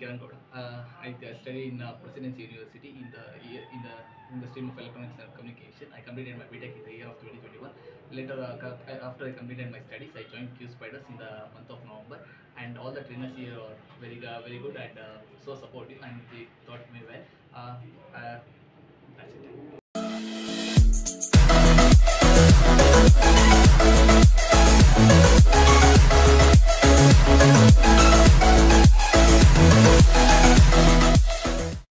Kirangowda. I study in Presidency University in the stream of Electronics and Communication. I completed my BTech in the year of 2021. Later, after I completed my studies, I joined QSpiders in the month of November. And all the trainers here are very good and so supportive, and they taught me well. That's it.